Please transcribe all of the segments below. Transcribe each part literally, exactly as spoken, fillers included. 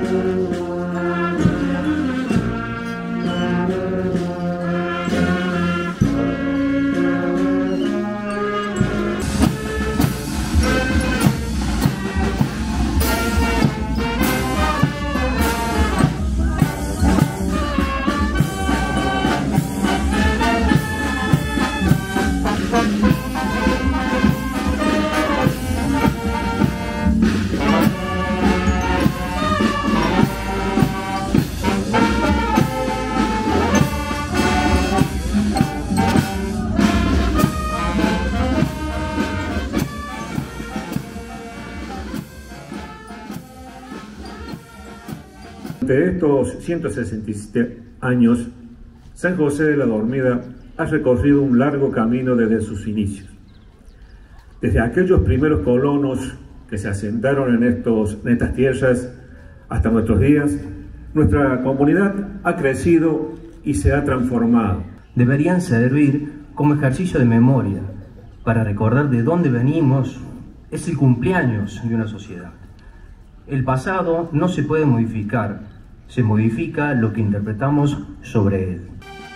De estos ciento sesenta y siete años, San José de la Dormida ha recorrido un largo camino desde sus inicios. Desde aquellos primeros colonos que se asentaron en, estos, en estas tierras hasta nuestros días, nuestra comunidad ha crecido y se ha transformado. Deberían servir como ejercicio de memoria para recordar de dónde venimos. Es el cumpleaños de una sociedad. El pasado no se puede modificar, se modifica lo que interpretamos sobre él.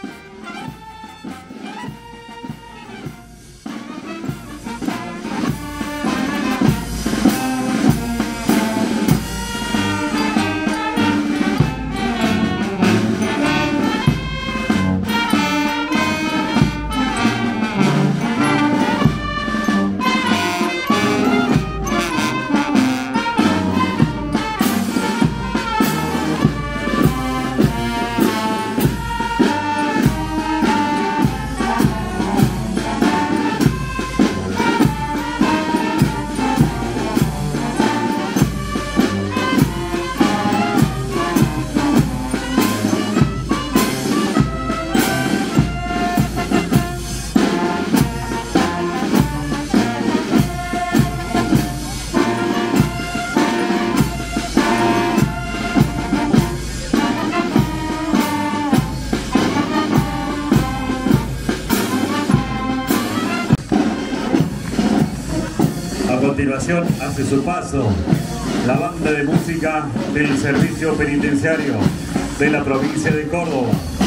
A continuación hace su paso la banda de música del Servicio Penitenciario de la provincia de Córdoba.